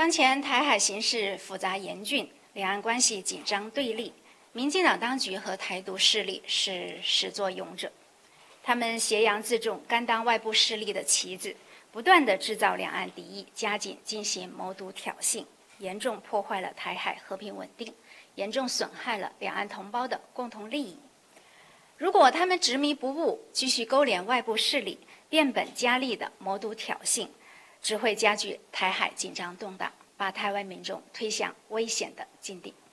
当前台海形势复杂严峻，两岸关系紧张对立，民进党当局和台独势力是始作俑者，他们挟洋自重，甘当外部势力的棋子，不断地制造两岸敌意，加紧进行谋独挑衅，严重破坏了台海和平稳定，严重损害了两岸同胞的共同利益。如果他们执迷不悟，继续勾连外部势力，变本加厉的谋独挑衅，只会加剧台海紧张动荡，把台湾民众推向危险的境地。